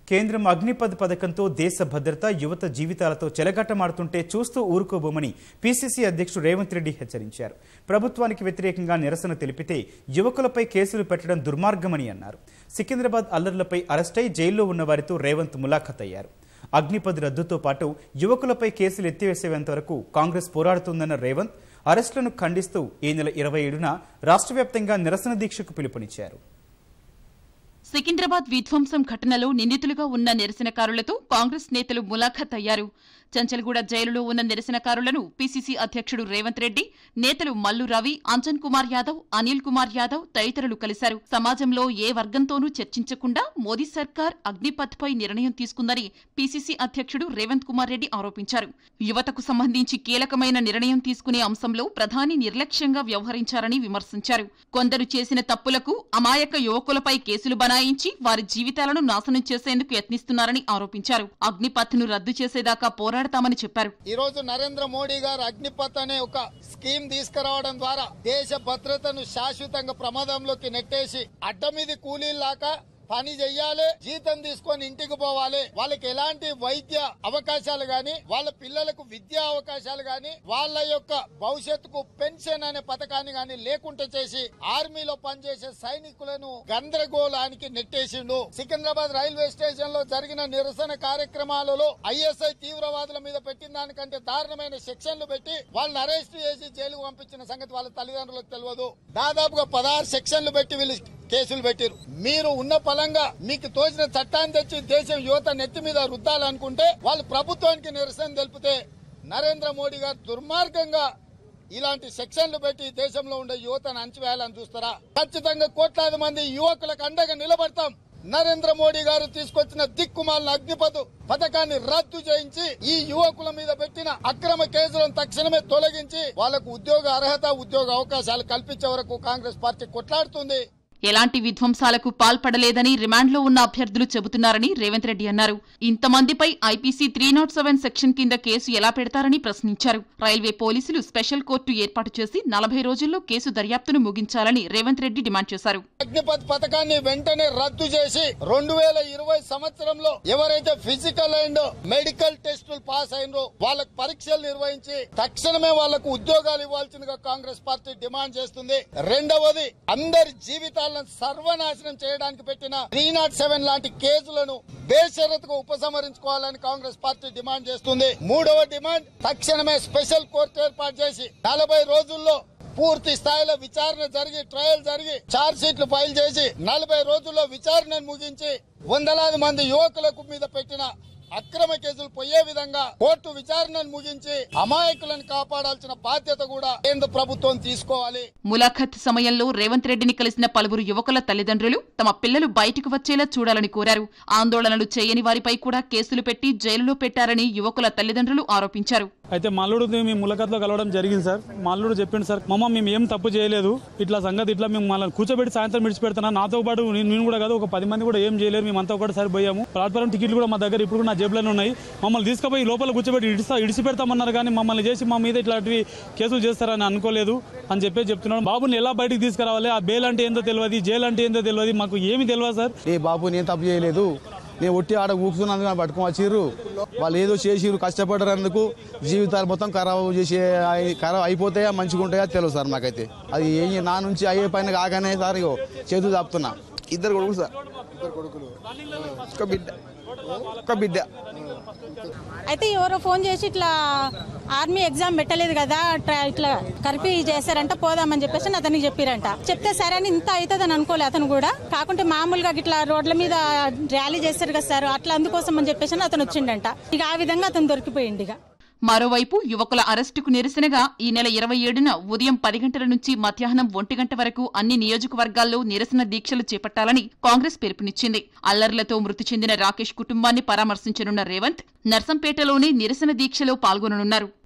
కేంద్రం అగ్నిపథ్ పథకంతో దేశ భద్రత యువత జీవితాలతో చెలగట్టమాడుతుంటే చూస్తూ ఊరుకోబోమని పీసీసీ అధ్యక్షుడు రేవంత్ రెడ్డి హెచ్చరించారు. ప్రభుత్వానికి వ్యతిరేకంగా నిరసన తెలిపితే యువకులపై కేసులు పెట్టడం దుర్మార్గమని అన్నారు. సికింద్రాబాద్ అల్లర్లపై అరెస్టై జైల్లో ఉన్న వారితో రేవంత్ ములాఖత్ అయ్యారు. అగ్నిపథ్ రద్దుతో పాటు యువకులపై కేసులు ఎత్తివేసేంత వరకు కాంగ్రెస్ పోరాడుతుందన్న రేవంత్ అరెస్టులను ఖండిస్తూ ఈ నెల 27న రాష్ట్ర వ్యాప్తంగా నిరసన దీక్షకు పిలుపునిచ్చారు. సికింద్రాబాద్ విధ్వంసం ఘటనలో నిందితులుగా ఉన్న నిరసనకారులతో కాంగ్రెస్ నేతలు ములాఖత్ అయ్యారు. చంచల్గూడ జైలులో ఉన్న నిరసనకారులను పీసీసీ అధ్యక్షుడు రేవంత్ రెడ్డి, నేతలు మల్లు రవి, అంజన్ కుమార్ యాదవ్, అనిల్ కుమార్ యాదవ్ తదితరులు కలిశారు. సమాజంలో ఏ వర్గంతోనూ చర్చించకుండా మోదీ సర్కార్ అగ్నిపథ్ పై నిర్ణయం తీసుకుందని పీసీసీ అధ్యక్షుడు రేవంత్ కుమార్ రెడ్డి ఆరోపించారు. యువతకు సంబంధించి కీలకమైన నిర్ణయం తీసుకునే అంశంలో ప్రధాని నిర్లక్ష్యంగా వ్యవహరించారని విమర్శించారు. కొందరు చేసిన తప్పులకు అమాయక యువకులపై కేసులు బనాయించి వారి జీవితాలను నాశనం చేసేందుకు యత్నిస్తున్నారని ఆరోపించారు. అగ్నిపథ్ ను రద్దు చేసేదాకా పోరాడతామని చెప్పారు. ఈ రోజు నరేంద్ర మోడీ గారు అగ్నిపథ్ అనే ఒక స్కీమ్ తీసుకురావడం ద్వారా దేశ భద్రతను శాశ్వతంగా ప్రమాదంలోకి నెట్టేసి అడ్డమీది కూలీలాగా పని చెయ్యాలి, జీతం తీసుకొని ఇంటికి పోవాలి, వాళ్ళకి ఎలాంటి వైద్య అవకాశాలు గాని, వాళ్ళ పిల్లలకు విద్యా అవకాశాలు గాని, వాళ్ళ యొక్క భవిష్యత్తుకు పెన్షన్ అనే పథకాన్ని గాని లేకుండా చేసి ఆర్మీలో పనిచేసే సైనికులను గందరగోళానికి నెట్టేసిండు. సికింద్రాబాద్ రైల్వే స్టేషన్ లో జరిగిన నిరసన కార్యక్రమాలలో ఐఎస్ఐ తీవ్రవాదుల మీద పెట్టిన దానికంటే దారుణమైన సెక్షన్లు పెట్టి వాళ్ళని అరెస్ట్ చేసి జైలుకు పంపించిన సంగతి వాళ్ళ తల్లిదండ్రులకు తెలియదు. దాదాపుగా 16 సెక్షన్లు పెట్టి వీళ్ళు కేసులు పెట్టారు. మీరు ఉన్న పలంగా మీకు తోచిన చట్టాన్ని తెచ్చి దేశం యువత నెత్తి మీద రుద్దాలనుకుంటే వాళ్ళు ప్రభుత్వానికి నిరసన తెలిపితే నరేంద్ర మోడీ గారు దుర్మార్గంగా ఇలాంటి సెక్షన్లు పెట్టి దేశంలో ఉండే యువతను అణచివేయాలని చూస్తారా? ఖచ్చితంగా కోట్లాది మంది యువకులకు అండగా నిలబడతాం. నరేంద్ర మోడీ గారు తీసుకొచ్చిన దిక్కుమాలిన అగ్నిపథ్ పథకాన్ని రద్దు చేయించి ఈ యువకుల మీద పెట్టిన అక్రమ కేసులను తక్షణమే తొలగించి వాళ్లకు ఉద్యోగ అర్హత, ఉద్యోగ అవకాశాలు కల్పించే వరకు కాంగ్రెస్ పార్టీ కొట్లాడుతుంది. ఎలాంటి విధ్వంసాలకు పాల్పడలేదని రిమాండ్లో ఉన్న అభ్యర్థులు చెబుతున్నారని రేవంత్ రెడ్డి అన్నారు. ఇంతమందిపై ఐపీసీ 307 సెక్షన్ కింద కేసు ఎలా పెడతారని ప్రశ్నించారు. రైల్వే పోలీసులు స్పెషల్ కోర్టు ఏర్పాటు చేసి 40 రోజుల్లో కేసు దర్యాప్తును ముగించాలని రేవంత్ రెడ్డి డిమాండ్ చేశారు. అగ్నిపథ్ పథకాన్ని వెంటనే రద్దు చేసి 2020 సంవత్సరంలో ఎవరైతే ఫిజికల్ అండ్ మెడికల్ టెస్టులు పాస్ అయినో వాళ్ళకు పరీక్షలు నిర్వహించి తక్షణమే వాళ్లకు ఉద్యోగాలు ఇవ్వాల్సిందిగా కాంగ్రెస్ పార్టీ డిమాండ్ చేస్తుంది. రెండవది, అందరి జీవితాలు సర్వనాశనం చేయడానికి పెట్టిన 307 లాంటి కేసులను బేషరతుగా ఉపసంహరించుకోవాలని కాంగ్రెస్ పార్టీ డిమాండ్ చేస్తుంది. మూడవ డిమాండ్, తక్షణమే స్పెషల్ కోర్టు ఏర్పాటు చేసి 40 రోజుల్లో పూర్తి స్థాయిలో విచారణ జరిగి ట్రయల్ జరిగి ఛార్జ్ షీట్లు ఫైల్ చేసి 40 రోజుల్లో విచారణను ముగించి వందలాది మంది యువకులకు మీద పెట్టిన అక్రమ కేసులు పోయే విధంగా కోర్టు విచారణను ముగించి అమాయకులను కాపాడాల్సిన బాధ్యత కూడా కేంద్ర ప్రభుత్వం తీసుకోవాలి. ములాఖత్ సమయంలో రేవంత్ రెడ్డిని కలిసిన పలువురు యువకుల తల్లిదండ్రులు తమ పిల్లలు బయటకు వచ్చేలా చూడాలని కోరారు. ఆందోళనలు చేయని వారిపై కూడా కేసులు పెట్టి జైలులో పెట్టారని యువకుల తల్లిదండ్రులు ఆరోపించారు. అయితే మల్లుడు మేము ములాఖత్లో కలవడం జరిగింది సార్. మల్లుడు చెప్పింది సార్, మేము ఏం తప్పు చేయలేదు, ఇట్లా సంగతి ఇట్లా మేము మళ్ళీ కూర్చోబెట్టి సాయంత్రం విడిచిపెడతాను, నాతో పాటు నేను కూడా కాదు ఒక 10 మంది కూడా ఏం చేయలేరు, మేమంతా ఒకటిసారి పోయాము, ప్లాట్ఫారం టికెట్లు కూడా మా దగ్గర ఇప్పుడు నా జేబులోనే ఉన్నాయి, మమ్మల్ని తీసుకుపోయి లోపల కూర్చోబెట్టి ఇడిచిపెడతామన్నారు, కానీ మమ్మల్ని చేసి మా మీద ఇట్లాంటివి కేసులు చేస్తారని అనుకోలేదు అని చెప్తున్నాను. బాబుని ఎలా బయటకు తీసుకురావాలి, ఆ బెయిల్ అంటే ఏందో తెలియదు, జైలు అంటే ఏందో తెలియదు, మాకు ఏమి తెలియదు సార్. ఏ బాబు నేను తప్పు చేయలేదు, నేను ఒట్టి ఆడ కూర్చున్నందుకు కానీ పట్టుకొని వచ్చిర్రు, వాళ్ళు ఏదో చేసిర్రు, కష్టపడరందుకు జీవితాలు మొత్తం ఖరాబ్ అయిపోతాయా మంచిగా ఉంటాయా తెలియదు సార్. నాకైతే అది నా నుంచి అయ్యే పైన కాగానే సార్ ఇగో చేతులు చాపుతున్నా. 2 కొడుకులు సార్, 2 కొడుకులు, ఒక బిడ్డ. అయితే ఎవరో ఫోన్ చేసి ఇట్లా ఆర్మీ ఎగ్జామ్ పెట్టలేదు కదా, ఇట్లా కర్ఫ్యూ చేశారంట, పోదామని చెప్పేసి అతనికి చెప్పారంట. చెప్తే సరే అని ఇంత అవుతుందని అనుకోలే అతను కూడా. కాకుంటే మామూలుగా ఇట్లా రోడ్ల మీద ర్యాలీ చేశారు కదా సార్, అట్లా అందుకోసం అని చెప్పేసి అతను వచ్చిండంట. ఇక ఆ విధంగా అతను దొరికిపోయింది. ఇక మరోవైపు యువకుల అరెస్టుకు నిరసనగా ఈ నెల 27న ఉదయం 10 గంటల నుంచి మధ్యాహ్నం 1 గంట వరకు అన్ని నియోజకవర్గాల్లో నిరసన దీక్షలు చేపట్టాలని కాంగ్రెస్ పిలుపునిచ్చింది. అల్లర్లతో మృతి చెందిన రాకేష్ కుటుంబాన్ని పరామర్శించనున్న రేవంత్ నర్సంపేటలోని నిరసన దీక్షలో పాల్గొననున్నారు.